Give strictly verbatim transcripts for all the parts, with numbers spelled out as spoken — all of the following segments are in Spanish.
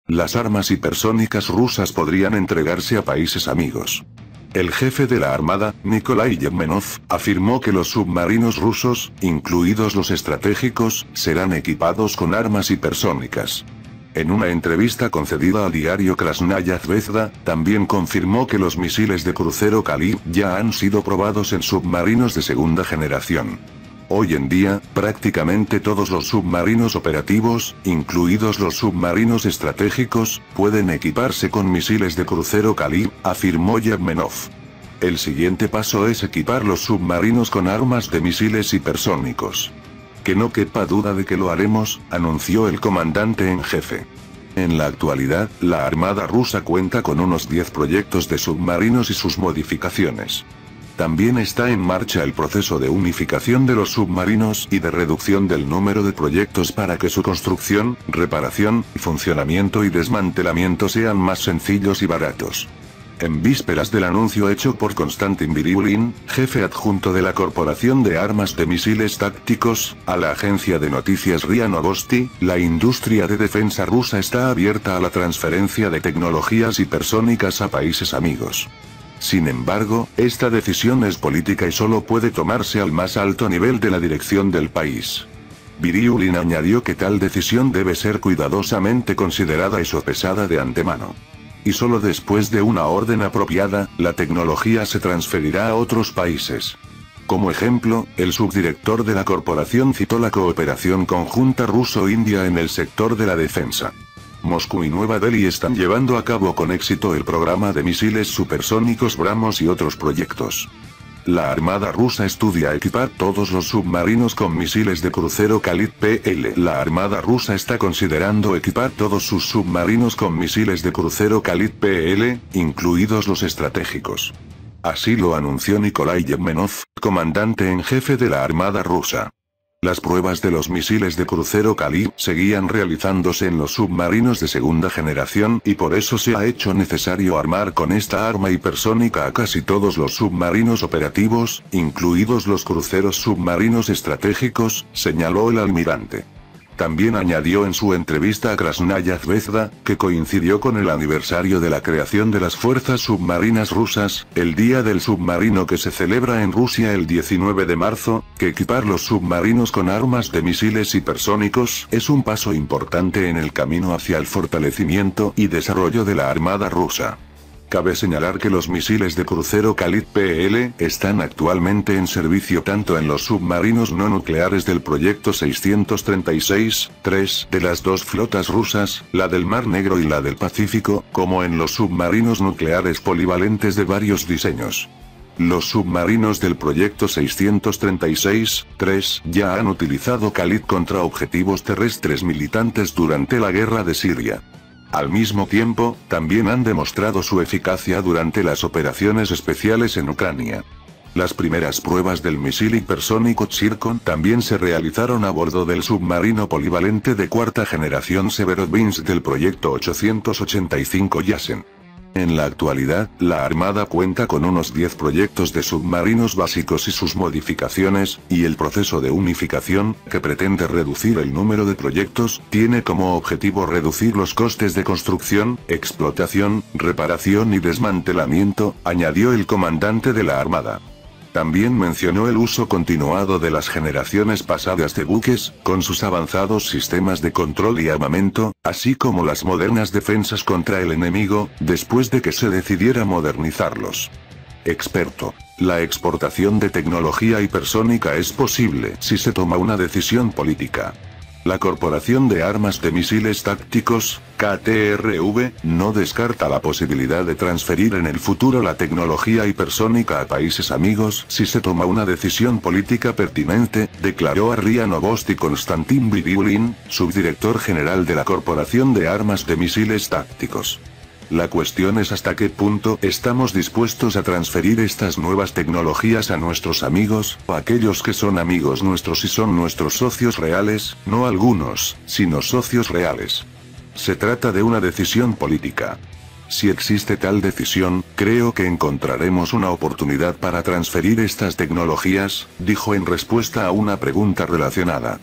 Las armas hipersónicas rusas podrían entregarse a países amigos. El jefe de la Armada, Nikolai Yevmenov, afirmó que los submarinos rusos, incluidos los estratégicos, serán equipados con armas hipersónicas. En una entrevista concedida al diario Krasnaya Zvezda, también confirmó que los misiles de crucero Kalib ya han sido probados en submarinos de segunda generación. Hoy en día, prácticamente todos los submarinos operativos, incluidos los submarinos estratégicos, pueden equiparse con misiles de crucero Kalib, afirmó Yevmenov. El siguiente paso es equipar los submarinos con armas de misiles hipersónicos. Que no quepa duda de que lo haremos, anunció el comandante en jefe. En la actualidad, la Armada rusa cuenta con unos diez proyectos de submarinos y sus modificaciones. También está en marcha el proceso de unificación de los submarinos y de reducción del número de proyectos para que su construcción, reparación, funcionamiento y desmantelamiento sean más sencillos y baratos. En vísperas del anuncio hecho por Konstantin Biriulin, jefe adjunto de la Corporación de Armas de Misiles Tácticos, a la agencia de noticias R I A Novosti, la industria de defensa rusa está abierta a la transferencia de tecnologías hipersónicas a países amigos. Sin embargo, esta decisión es política y solo puede tomarse al más alto nivel de la dirección del país. Biriulin añadió que tal decisión debe ser cuidadosamente considerada y sopesada de antemano. Y solo después de una orden apropiada, la tecnología se transferirá a otros países. Como ejemplo, el subdirector de la corporación citó la cooperación conjunta ruso-india en el sector de la defensa. Moscú y Nueva Delhi están llevando a cabo con éxito el programa de misiles supersónicos BrahMos y otros proyectos. La Armada rusa estudia equipar todos los submarinos con misiles de crucero Kalib P L. La Armada rusa está considerando equipar todos sus submarinos con misiles de crucero Kalib P L, incluidos los estratégicos. Así lo anunció Nikolai Yevmenov, comandante en jefe de la Armada rusa. Las pruebas de los misiles de crucero Kalib seguían realizándose en los submarinos de segunda generación y por eso se ha hecho necesario armar con esta arma hipersónica a casi todos los submarinos operativos, incluidos los cruceros submarinos estratégicos, señaló el almirante. También añadió en su entrevista a Krasnaya Zvezda, que coincidió con el aniversario de la creación de las fuerzas submarinas rusas, el Día del Submarino que se celebra en Rusia el diecinueve de marzo, que equipar los submarinos con armas de misiles hipersónicos es un paso importante en el camino hacia el fortalecimiento y desarrollo de la Armada rusa. Cabe señalar que los misiles de crucero Kalib P L están actualmente en servicio tanto en los submarinos no nucleares del proyecto seiscientos treinta y seis tres de las dos flotas rusas, la del Mar Negro y la del Pacífico, como en los submarinos nucleares polivalentes de varios diseños. Los submarinos del proyecto seiscientos treinta y seis tres ya han utilizado Kalib contra objetivos terrestres militantes durante la guerra de Siria. Al mismo tiempo, también han demostrado su eficacia durante las operaciones especiales en Ucrania. Las primeras pruebas del misil hipersónico Zircon también se realizaron a bordo del submarino polivalente de cuarta generación Severodvinsk del proyecto ochocientos ochenta y cinco Yasen. En la actualidad, la Armada cuenta con unos diez proyectos de submarinos básicos y sus modificaciones, y el proceso de unificación, que pretende reducir el número de proyectos, tiene como objetivo reducir los costes de construcción, explotación, reparación y desmantelamiento, añadió el comandante de la Armada. También mencionó el uso continuado de las generaciones pasadas de buques, con sus avanzados sistemas de control y armamento, así como las modernas defensas contra el enemigo, después de que se decidiera modernizarlos. Experto. La exportación de tecnología hipersónica es posible si se toma una decisión política. La Corporación de Armas de Misiles Tácticos, K T R V, no descarta la posibilidad de transferir en el futuro la tecnología hipersónica a países amigos si se toma una decisión política pertinente, declaró a R I A Novosti Konstantin Biriulin, subdirector general de la Corporación de Armas de Misiles Tácticos. La cuestión es hasta qué punto estamos dispuestos a transferir estas nuevas tecnologías a nuestros amigos, o a aquellos que son amigos nuestros y son nuestros socios reales, no algunos, sino socios reales. Se trata de una decisión política. Si existe tal decisión, creo que encontraremos una oportunidad para transferir estas tecnologías, dijo en respuesta a una pregunta relacionada.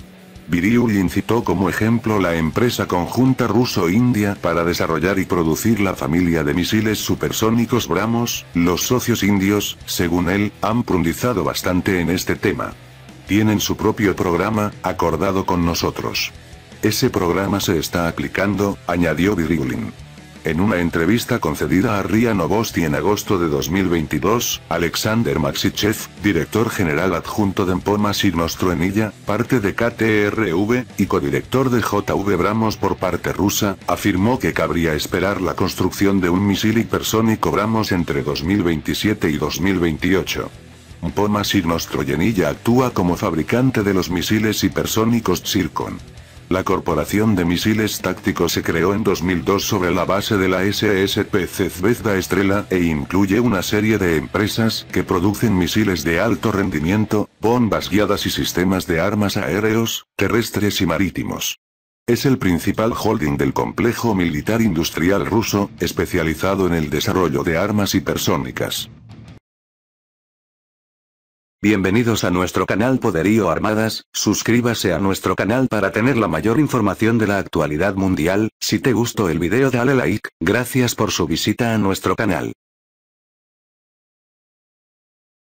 Virulin citó como ejemplo la empresa conjunta ruso-india para desarrollar y producir la familia de misiles supersónicos BrahMos. Los socios indios, según él, han profundizado bastante en este tema. Tienen su propio programa, acordado con nosotros. Ese programa se está aplicando, añadió Virulin. En una entrevista concedida a R I A Novosti en agosto de dos mil veintidós, Alexander Maxichev, director general adjunto de Mpoma Signostroenilla, parte de K T R V, y codirector de J V BrahMos por parte rusa, afirmó que cabría esperar la construcción de un misil hipersónico BrahMos entre dos mil veintisiete y dos mil veintiocho. Mpoma Signostroyenilla actúa como fabricante de los misiles hipersónicos Zircon. La Corporación de Misiles Tácticos se creó en dos mil dos sobre la base de la S S P C Zvezda Estrela e incluye una serie de empresas que producen misiles de alto rendimiento, bombas guiadas y sistemas de armas aéreos, terrestres y marítimos. Es el principal holding del complejo militar industrial ruso, especializado en el desarrollo de armas hipersónicas. Bienvenidos a nuestro canal Poderío Armadas, suscríbase a nuestro canal para tener la mayor información de la actualidad mundial. Si te gustó el video dale like, gracias por su visita a nuestro canal.